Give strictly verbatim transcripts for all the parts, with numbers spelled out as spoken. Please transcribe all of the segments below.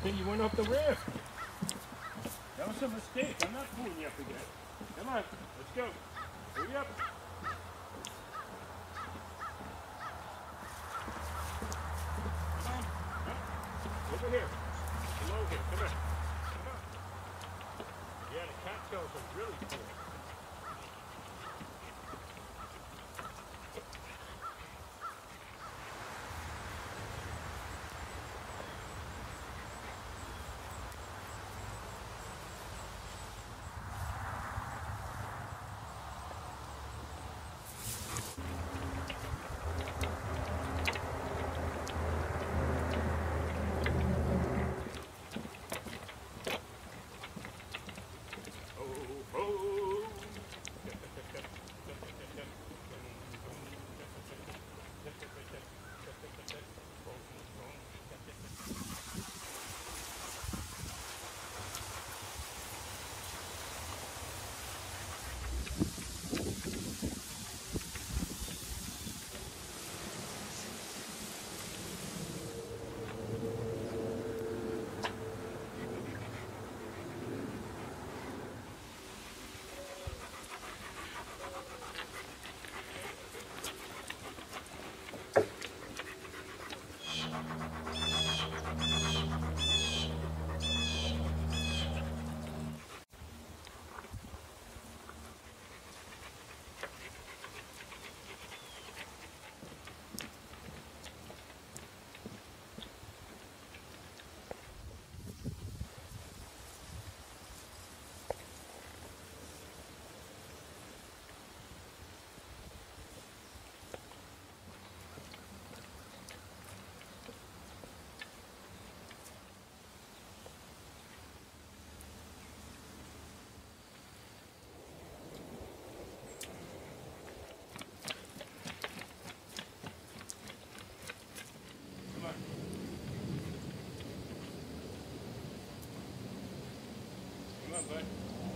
Then you went off the ramp. That was a mistake. I'm not pulling you up again. Come on, let's go. Hurry up. Come on. Up. Over here. Below here. Come on. Come on. Yeah, the cattails are really cool. Come on, bud.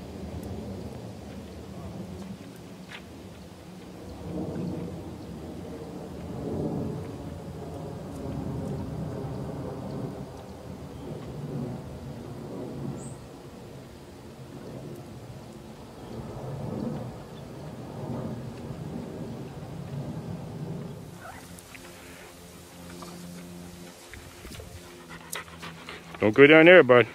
Don't go down there, bud.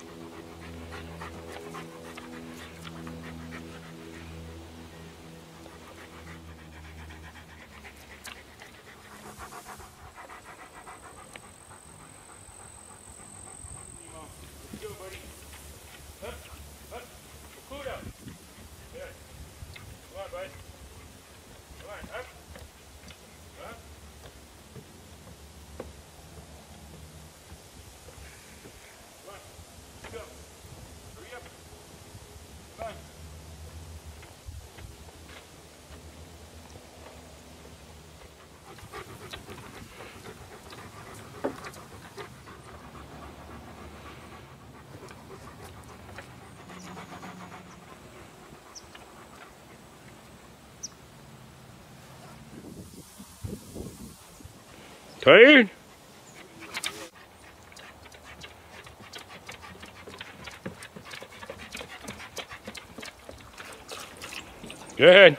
Tired? Go ahead.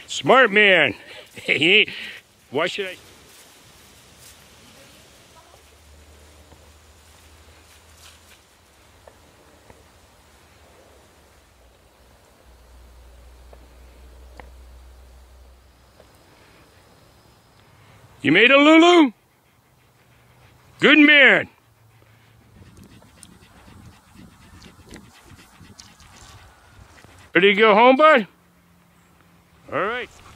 Smart man. Why should I? You made a Lulu? Good man. Ready to go home, bud? All right.